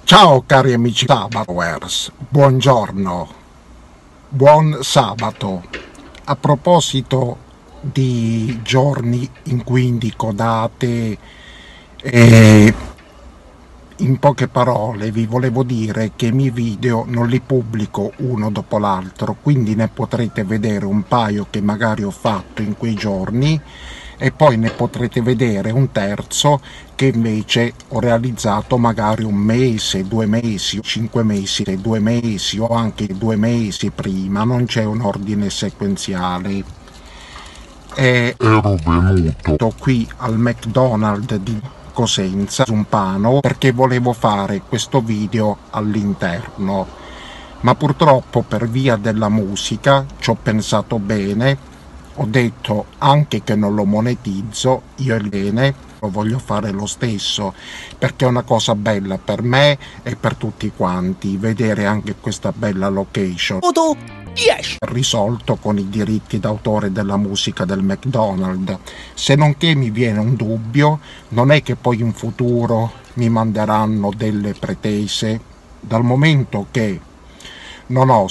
Ciao cari amici Sabatowers, buongiorno, buon sabato. A proposito di giorni in cui indico date, in poche parole vi volevo dire che i miei video non li pubblico uno dopo l'altro, quindi ne potrete vedere un paio che magari ho fatto in quei giorni e poi ne potrete vedere un terzo che invece ho realizzato magari un mese, 2 mesi, 5 mesi, 2 mesi o anche 2 mesi prima. Non c'è un ordine sequenziale. Ero venuto qui al McDonald's di Cosenza, Zumpano, perché volevo fare questo video all'interno, ma purtroppo per via della musica ci ho pensato bene. Ho detto anche che non lo monetizzo, io e bene, lo voglio fare lo stesso, perché è una cosa bella per me e per tutti quanti, vedere anche questa bella location. Risolto con i diritti d'autore della musica del McDonald's. Se non che mi viene un dubbio, non è che poi in futuro mi manderanno delle pretese, dal momento che non ho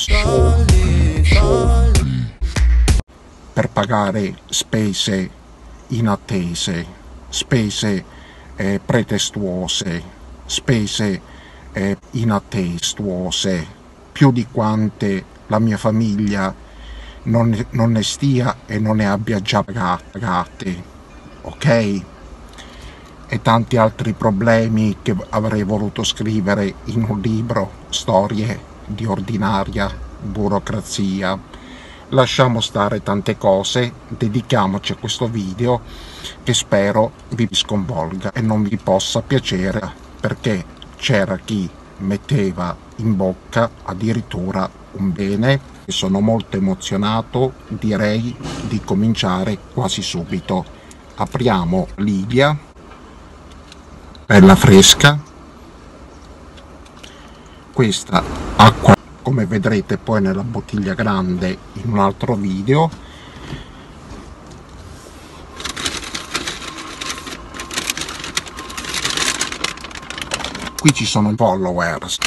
per pagare spese inattese, spese pretestuose, spese inattestuose, più di quante la mia famiglia non ne stia e non ne abbia già pagate, ok? E tanti altri problemi che avrei voluto scrivere in un libro, storie di ordinaria burocrazia. Lasciamo stare tante cose, dedichiamoci a questo video che spero vi sconvolga e non vi possa piacere, perché c'era chi metteva in bocca addirittura un bene. Sono molto emozionato, direi di cominciare quasi subito. Apriamo l'Ivia, bella fresca, questa acqua come vedrete poi nella bottiglia grande in un altro video. Qui ci sono i followers.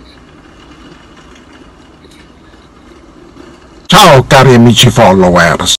Ciao cari amici followers!